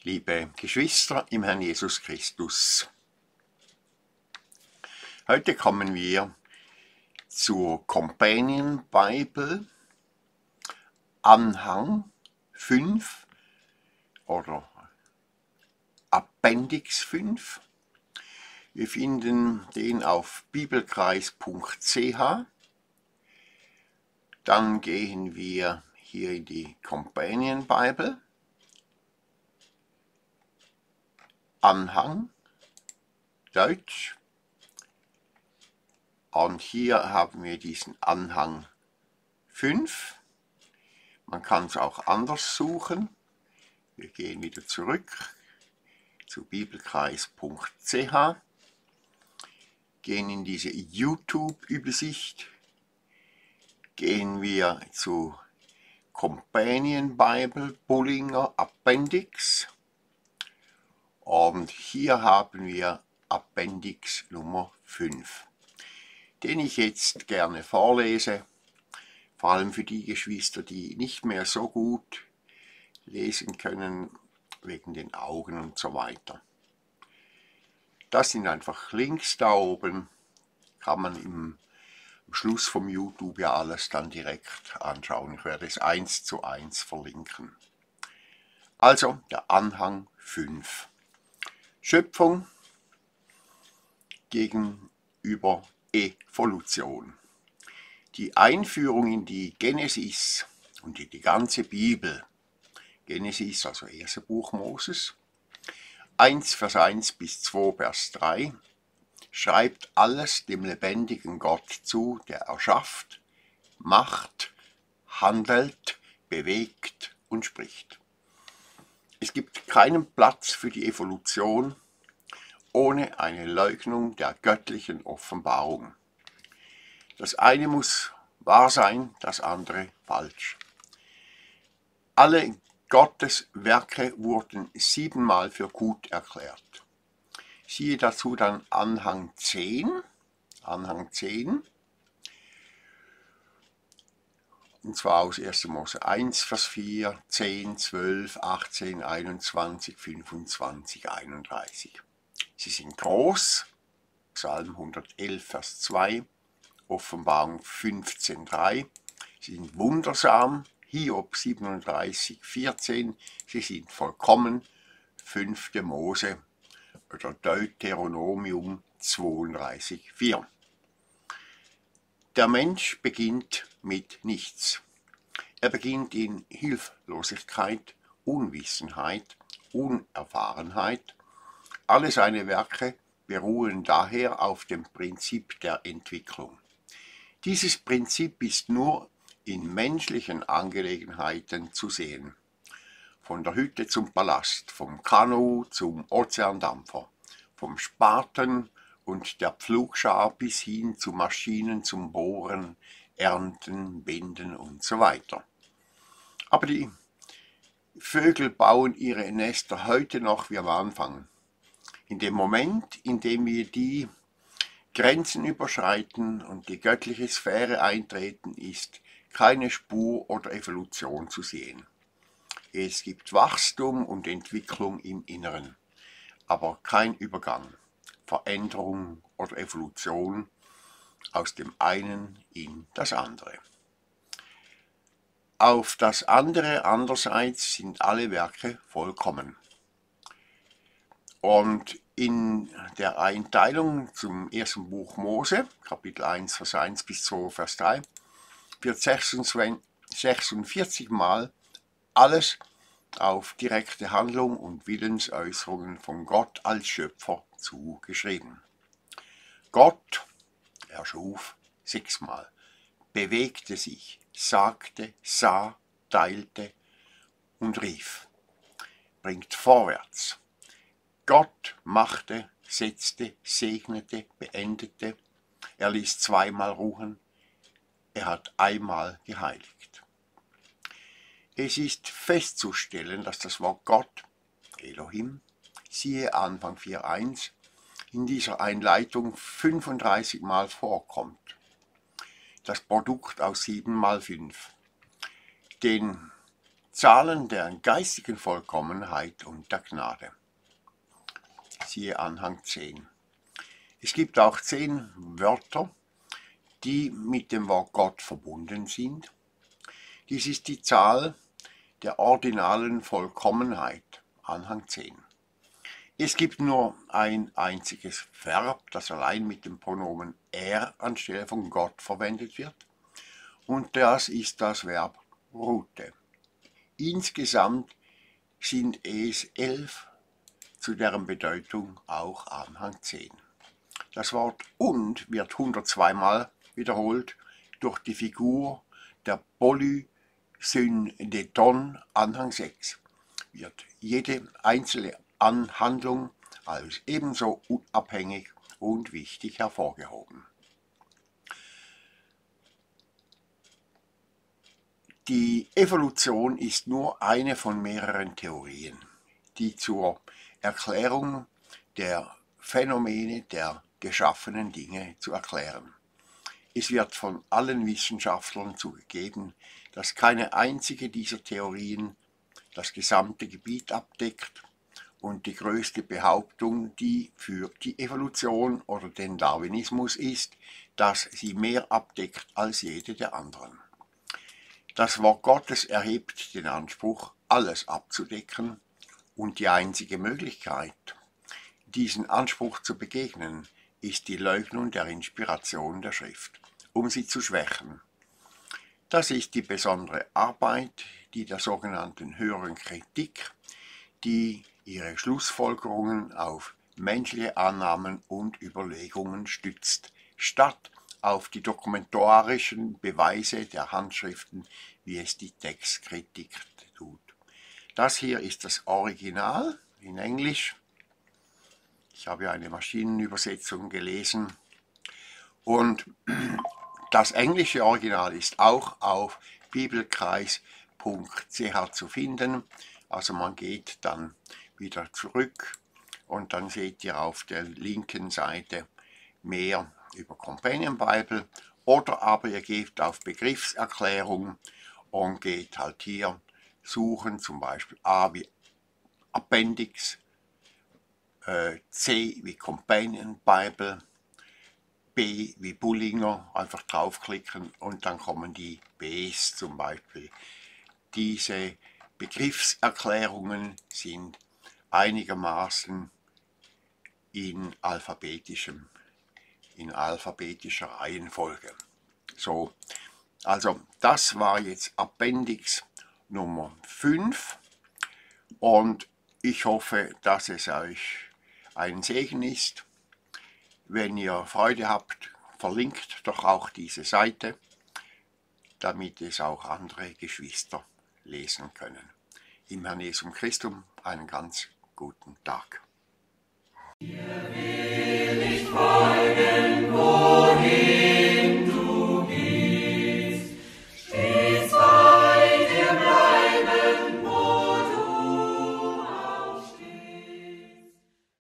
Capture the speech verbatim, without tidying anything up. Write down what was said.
liebe Geschwister im Herrn Jesus Christus. Heute kommen wir zur Companion Bible, Anhang fünf oder Appendix fünf. Wir finden den auf bibelkreis punkt c h. Dann gehen wir hier in die Companion Bible, Anhang, Deutsch. Und hier haben wir diesen Anhang fünf. Man kann es auch anders suchen. Wir gehen wieder zurück zu bibelkreis punkt c h, gehen in diese YouTube-Übersicht, gehen wir zu Companion Bible, Bullinger Appendix. Und hier haben wir Appendix Nummer fünf, den ich jetzt gerne vorlese, vor allem für die Geschwister, die nicht mehr so gut lesen können, wegen den Augen und so weiter. Das sind einfach Links da oben, kann man im, am Schluss vom YouTube ja alles dann direkt anschauen. Ich werde es eins zu eins verlinken. Also der Anhang fünf. Schöpfung gegenüber Evolution. Die Einführung in die Genesis und in die ganze Bibel, Genesis, also erste Buch Moses, eins Vers eins bis zwei Vers drei, schreibt alles dem lebendigen Gott zu, der erschafft, macht, handelt, bewegt und spricht. Es gibt keinen Platz für die Evolution ohne eine Leugnung der göttlichen Offenbarung. Das eine muss wahr sein, das andere falsch. Alle Gottes Werke wurden siebenmal für gut erklärt. Siehe dazu dann Anhang zehn, Anhang zehn, und zwar aus erster Mose eins, Vers vier, zehn, zwölf, achtzehn, einundzwanzig, fünfundzwanzig, einunddreißig. Sie sind groß, Psalm hundertelf, Vers zwei, Offenbarung fünfzehn, drei. Sie sind wundersam, Hiob siebenunddreißig, vierzehn. Sie sind vollkommen, fünfte Mose oder Deuteronomium zweiunddreißig, vier. Der Mensch beginnt mit nichts. Er beginnt in Hilflosigkeit, Unwissenheit, Unerfahrenheit. Alle seine Werke beruhen daher auf dem Prinzip der Entwicklung. Dieses Prinzip ist nur in menschlichen Angelegenheiten zu sehen. Von der Hütte zum Palast, vom Kanu zum Ozeandampfer, vom Spaten und der Pflugschar bis hin zu Maschinen zum Bohren, Ernten, Binden und so weiter. Aber die Vögel bauen ihre Nester heute noch wie am Anfang. In dem Moment, in dem wir die Grenzen überschreiten und die göttliche Sphäre eintreten, ist keine Spur oder Evolution zu sehen. Es gibt Wachstum und Entwicklung im Inneren, aber kein Übergang, Veränderung oder Evolution aus dem einen in das andere. Auf das andere andererseits sind alle Werke vollkommen. Und in der Einteilung zum ersten Buch Mose, Kapitel eins, Vers eins bis zwei, Vers drei, wird sechsundvierzig Mal alles auf direkte Handlung und Willensäußerungen von Gott als Schöpfer zugeschrieben. Gott erschuf sechsmal, bewegte sich, sagte, sah, teilte und rief, bringt vorwärts. Gott machte, setzte, segnete, beendete, er ließ zweimal ruhen, er hat einmal geheiligt. Es ist festzustellen, dass das Wort Gott, Elohim, siehe Anfang vier eins, in dieser Einleitung fünfunddreißig Mal vorkommt. Das Produkt aus sieben mal fünf. Den Zahlen der geistigen Vollkommenheit und der Gnade. Siehe Anhang zehn. Es gibt auch zehn Wörter, die mit dem Wort Gott verbunden sind. Dies ist die Zahl der ordinalen Vollkommenheit, Anhang zehn. Es gibt nur ein einziges Verb, das allein mit dem Pronomen er anstelle von Gott verwendet wird, und das ist das Verb Rute. Insgesamt sind es elf, zu deren Bedeutung auch Anhang zehn. Das Wort und wird hundertzwei Mal wiederholt durch die Figur der Polysyndeton, Anhang sechs. Wird jede einzelne Anhandlung als ebenso unabhängig und wichtig hervorgehoben. Die Evolution ist nur eine von mehreren Theorien, die zur Erklärung der Phänomene der geschaffenen Dinge zu erklären. Es wird von allen Wissenschaftlern zugegeben, dass keine einzige dieser Theorien das gesamte Gebiet abdeckt und die größte Behauptung, die für die Evolution oder den Darwinismus ist, dass sie mehr abdeckt als jede der anderen. Das Wort Gottes erhebt den Anspruch, alles abzudecken, und die einzige Möglichkeit, diesen Anspruch zu begegnen, ist die Leugnung der Inspiration der Schrift, um sie zu schwächen. Das ist die besondere Arbeit, die der sogenannten höheren Kritik, die ihre Schlussfolgerungen auf menschliche Annahmen und Überlegungen stützt, statt auf die dokumentarischen Beweise der Handschriften, wie es die Textkritik tut. Das hier ist das Original in Englisch. Ich habe ja eine Maschinenübersetzung gelesen. Und das englische Original ist auch auf bibelkreis punkt c h zu finden. Also man geht dann wieder zurück und dann seht ihr auf der linken Seite mehr über Companion Bible, oder aber ihr geht auf Begriffserklärung und geht halt hier suchen, zum Beispiel A wie Appendix, äh, C wie Companion Bible, B wie Bullinger, einfach draufklicken und dann kommen die Bs zum Beispiel. Diese Begriffserklärungen sind einigermaßen in alphabetischem in alphabetischer Reihenfolge. So, also das war jetzt Appendix Nummer fünf und ich hoffe, dass es euch ein Segen ist. Wenn ihr Freude habt, verlinkt doch auch diese Seite, damit es auch andere Geschwister lesen können. Im Herrn Jesum Christum einen ganz guten Tag. Hier will ich